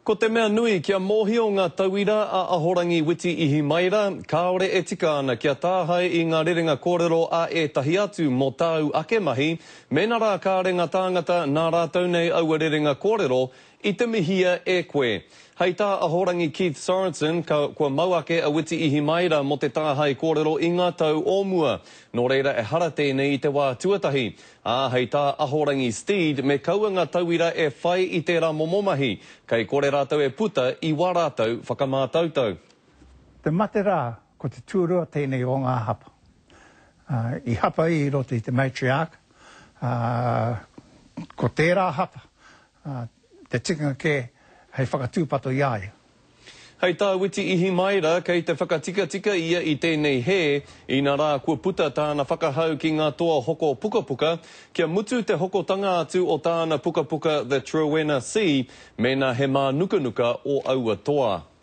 Ko te mea nui kia mōhio ngā tauira a ahorangi Witi Ihimaera, kāore e tika ana kia tāhai i ngā rerenga kōrero a e tahi atu mō tāu ake mahi, mena rā kārenga tāngata nā rātou nei aua rerenga kōrero i te mihia e koe. Hei tā ahorangi Keith Sorensen, kua mauake a Witi Ihimaera mo te tāhai kōrero i ngā tau ōmua. Nō reira e hara tēnei i te wā tuatahi. Hei tā ahorangi Steed, me kaua ngā tauira e whai i te rā momomahi, kei kore rātou e puta i wā rātou whakamātautau. Te mate rā, ko te tūrua tēnei o ngā hapa. I hapa i roto i te matriarch, ko tērā hapa, te tikanga ke, hei whakatūpato iai. Hei tā Witi Ihimaera, kei te whakatika ia i tēnei he, i nā rā kua puta tāna whakahau ki ngā toa hoko pukapuka, kia mutu te hokotanga atu o tāna pukapuka the Truena Sea, me nā he mā nuka o aua toa.